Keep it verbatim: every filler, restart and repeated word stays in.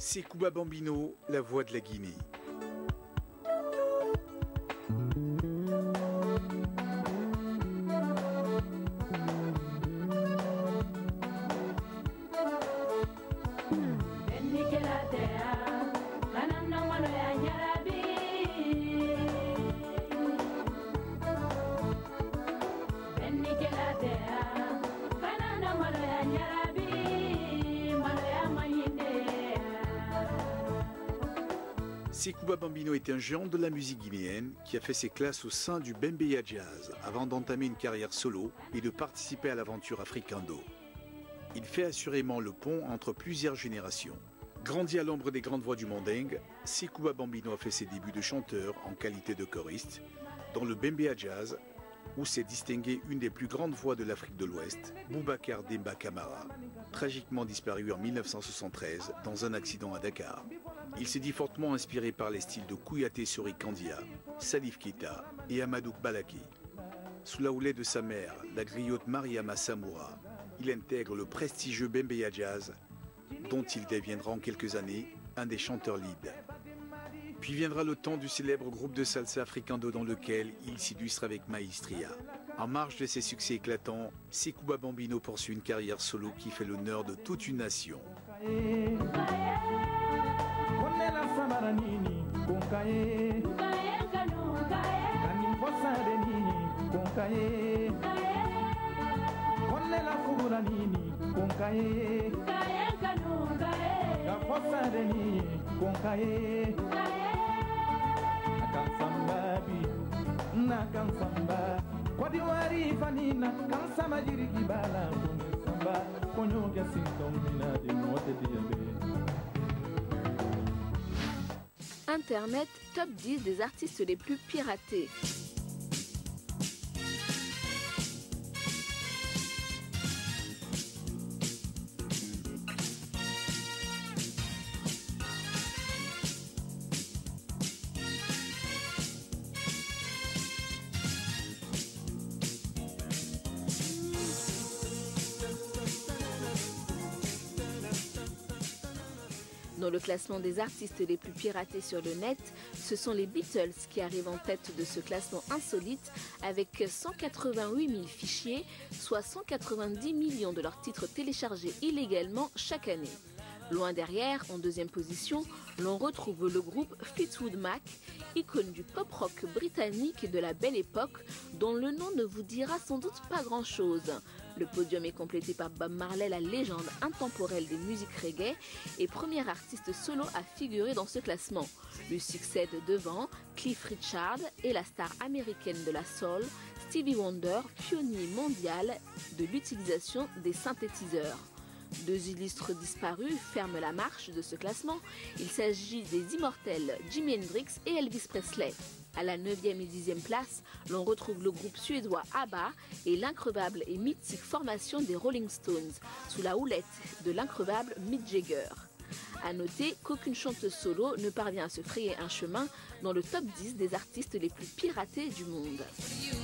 C'est Cuba Bambino, la voix de la Guinée. Cuba Bambino est un géant de la musique guinéenne qui a fait ses classes au sein du Bembeya Jazz avant d'entamer une carrière solo et de participer à l'aventure Africando. Il fait assurément le pont entre plusieurs générations. Grandi à l'ombre des grandes voix du mandingue, Cuba Bambino a fait ses débuts de chanteur en qualité de choriste dans le Bembeya Jazz où s'est distinguée une des plus grandes voix de l'Afrique de l'Ouest, Boubacar Demba Camara, tragiquement disparu en mille neuf cent soixante-treize dans un accident à Dakar. Il s'est dit fortement inspiré par les styles de Kouyaté Sori Kandia, Salif Keita et Amadou Balaki. Sous la houlette de sa mère, la griotte Mariama Samoura, il intègre le prestigieux Bembeya Jazz, dont il deviendra en quelques années un des chanteurs lead. Puis viendra le temps du célèbre groupe de salsa Africando dans lequel il s'illustre avec Maestria. En marge de ses succès éclatants, Cuba Bambino poursuit une carrière solo qui fait l'honneur de toute une nation. Internet, top dix des artistes les plus piratés. Dans le classement des artistes les plus piratés sur le net, ce sont les Beatles qui arrivent en tête de ce classement insolite avec cent quatre-vingt-huit mille fichiers, soit cent quatre-vingt-dix millions de leurs titres téléchargés illégalement chaque année. Loin derrière, en deuxième position, l'on retrouve le groupe Fleetwood Mac, icône du pop-rock britannique de la belle époque, dont le nom ne vous dira sans doute pas grand-chose. Le podium est complété par Bob Marley, la légende intemporelle des musiques reggae, et premier artiste solo à figurer dans ce classement. Lui succède devant Cliff Richard et la star américaine de la soul, Stevie Wonder, pionnier mondial de l'utilisation des synthétiseurs. Deux illustres disparus ferment la marche de ce classement. Il s'agit des immortels Jimi Hendrix et Elvis Presley. À la neuvième et dixième place, l'on retrouve le groupe suédois ABBA et l'increvable et mythique formation des Rolling Stones, sous la houlette de l'increvable Mick Jagger. A noter qu'aucune chanteuse solo ne parvient à se frayer un chemin dans le top dix des artistes les plus piratés du monde.